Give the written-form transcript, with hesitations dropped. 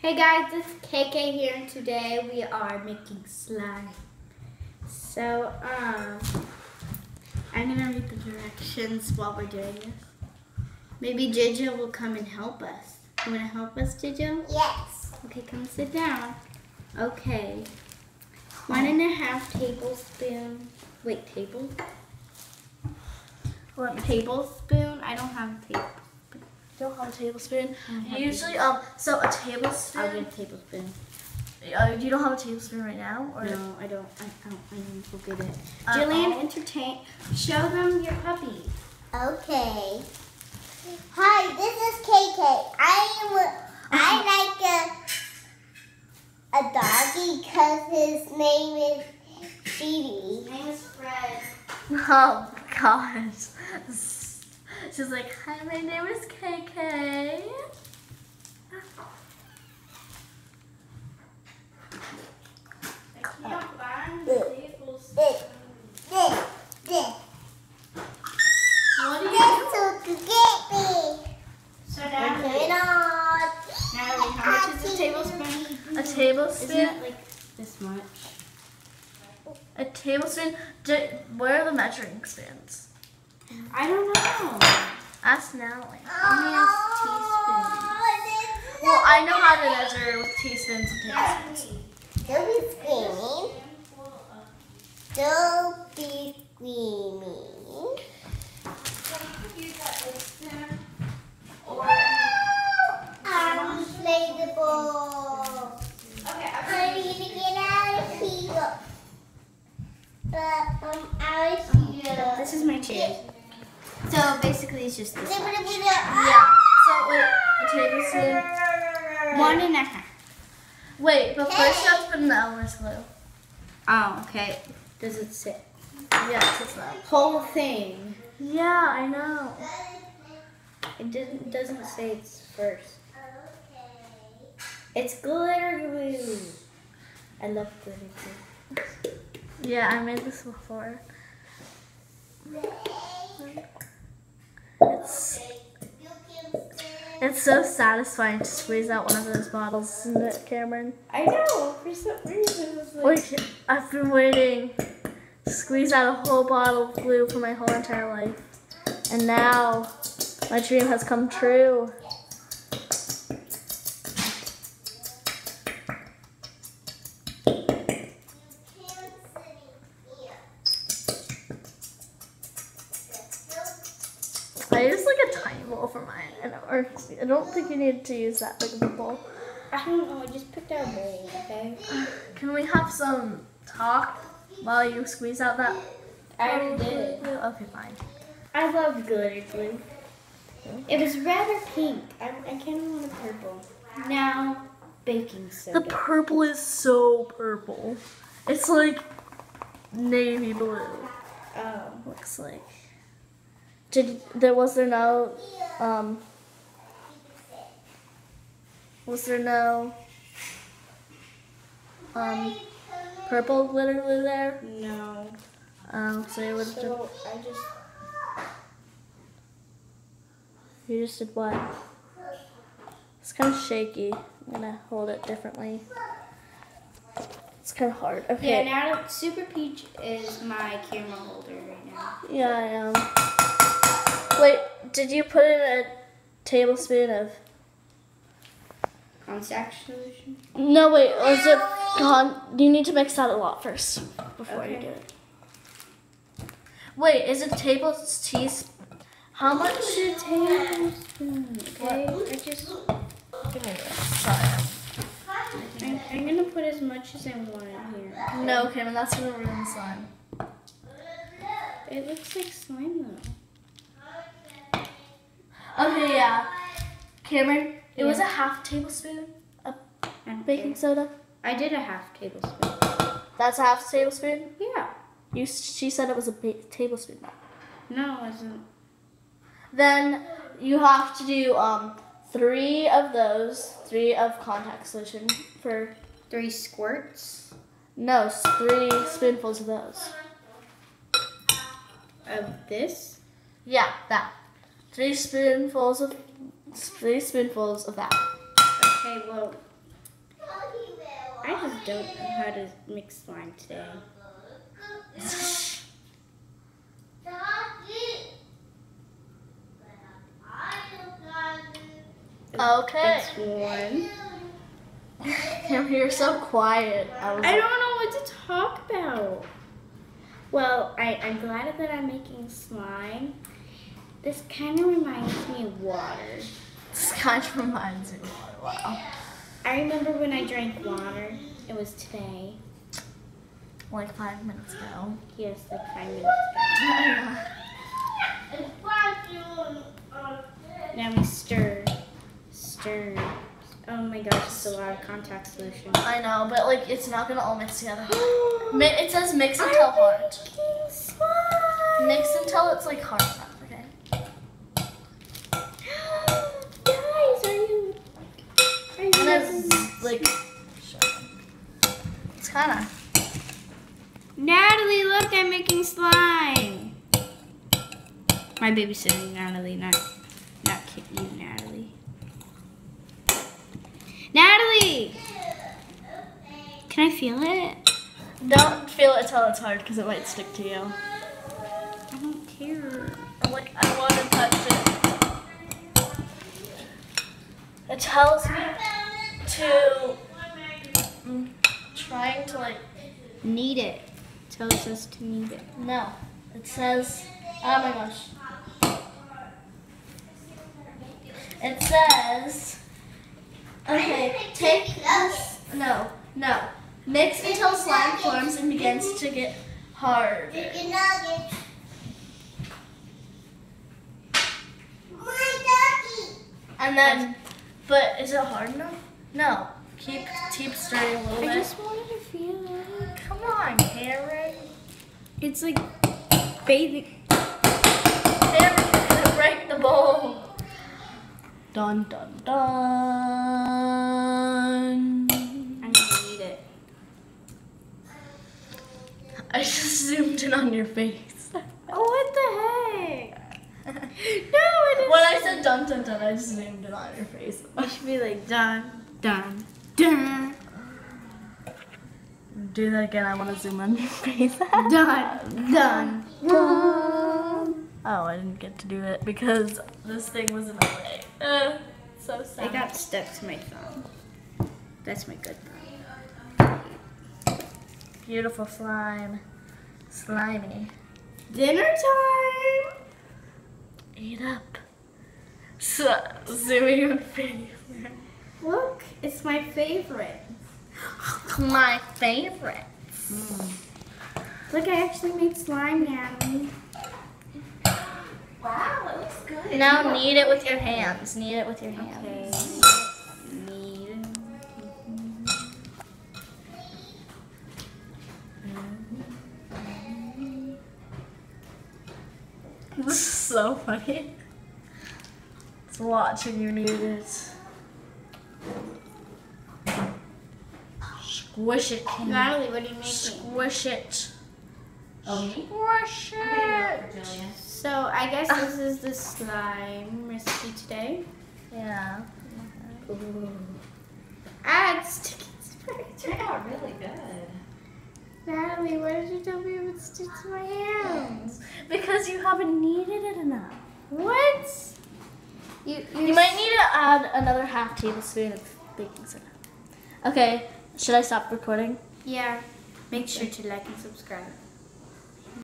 Hey guys, it's KK here, and today we are making slime. So, I'm gonna read the directions while we're doing this. Maybe Jijo will come and help us. You wanna help us, Jijo? Yes. Okay, come sit down. Okay. 1.5 tablespoon. Wait, table? What, tablespoon? I don't have a tablespoon. Don't have a tablespoon. Usually, so a tablespoon. I'll get a tablespoon. You don't have a tablespoon right now, or no? I don't. I need to go get it. Jillian, entertain. Show them your puppy. Okay. Hi, this is KK. I like a doggy because his name is Phoebe. His name is Fred. Oh gosh. She's like, hi, my name is KK. I can't find the tablespoon. What do you do? So now, Natalie, how much is a tablespoon? A tablespoon? Isn't it like this much? A tablespoon? Where are the measuring spoons? I don't know. Ask Natalie. Only has teaspoons. Well, I know how to measure with teaspoons and tablespoons. Don't be screaming. Don't be screaming. Unplayable. Okay, I need to get out of here. But I'm out of here. this is my chair. So basically, it's just this. Yeah. So, wait, a tablespoon. 1.5. Wait, but first you have to put in the Elmer's glue. Oh, okay. Does it sit? Yes, it's that. Whole thing. Yeah, I know. It doesn't say it's first. It's glitter glue. I love glitter glue. Yeah, I made this before. It's so satisfying to squeeze out one of those bottles, isn't it, Cameron? I know. For some reason, it's like. Wait, I've been waiting to squeeze out a whole bottle of glue for my whole entire life. And now, my dream has come true. I used like a tiny bowl for mine, and it works. I don't think you need to use that big of a bowl. I don't know. I just picked out a bowl. Okay. Can we have some talk while you squeeze out that? I already did it. Okay, fine. I love glitter glue. It was rather pink. I kind of want a purple. Now, baking soda. The purple is so purple. It's like navy blue. Oh. Looks like. Was there no purple glitter glue there? No. So you would have So you just did what? It's kind of shaky. I'm gonna hold it differently. It's kind of hard. Okay. Yeah, now Super Peach is my camera holder right now. Yeah, I am. Wait, did you put in a tablespoon of? Contact solution? No, wait. Was it you need to mix that a lot first before you do it. Wait, is it teaspoon? How much? A tablespoon. Okay. Give me this. Sorry. I'm gonna put as much as I want here. No, Cameron, that's gonna ruin the slime. It looks like slime though. Okay, yeah. Cameron, it was a Yeah. half tablespoon of I don't baking care. soda. I did a half tablespoon. That's a half tablespoon? Yeah. She said it was a tablespoon. No, it wasn't. Then you have to do 3 of those, 3 of contact solution for 3 squirts 3 spoonfuls of those. of this. Yeah, that. 3 spoonfuls of that. Okay, well, I just don't know how to mix slime today. Okay. That's one. You're so quiet. I don't know what to talk about. Well, I'm glad that I'm making slime. This kind of reminds me of water. This kind of reminds me of water. Wow. I remember when I drank water. It was today. Like 5 minutes ago. Yes, like 5 minutes ago. Now we stir. Stir. Oh my gosh, it's a lot of contact solution. I know, but like it's not gonna all mix together. It says mix until hard. Slime. Mix until it's like hard enough, okay? Guys, are you And it's like, it's kind of. Natalie, look, I'm making slime. My babysitting Natalie, not you, Natalie. Natalie! Can I feel it? Don't feel it till it's hard because it might stick to you. I don't care. Like, I want to touch it. It tells me to, trying to like, Knead it. Tells us to knead it. no. It says, oh my gosh. It says, okay, take this, no. Mix until slime forms and begins to get hard. Chicken nuggets. My doggy. And then, but is it hard enough? No. Keep stirring a little I bit. just wanted to feel it. Come on, Karen. It's like bathing. Karen, you're gonna break the bowl. Dun dun dun. I'm gonna eat it. I just zoomed in on your face. Oh, what the heck? No, I didn't. When I said dun dun dun, I just zoomed in on your face. You should be like dun, dun, dun, Do that again. I want to zoom on your face. dun, dun. Oh, I didn't get to do it because this thing was in the way. So sad. It got stuck to my thumb. That's my good thumb. Beautiful slime. Slimy. Dinner time. Eat up. Zooming your face. Look, it's my favorite. My favorite. Look, I actually made slime, Natalie. Wow, it looks good. Now knead it with your hands. Knead it with your hands. Knead. This is so funny. It's watching you knead it. Squish it, Kenny. Natalie, what are you making? Squish it. Oh, me? Squish it. Julia. So I guess this is the slime recipe today. Yeah. Ah, it's sticking to my Turned out really good. Natalie, why did you tell me it would stick to my hands? Because you haven't kneaded it enough. What? You might need to add another half tablespoon of baking soda. Okay, should I stop recording? Yeah. Make sure to like and subscribe.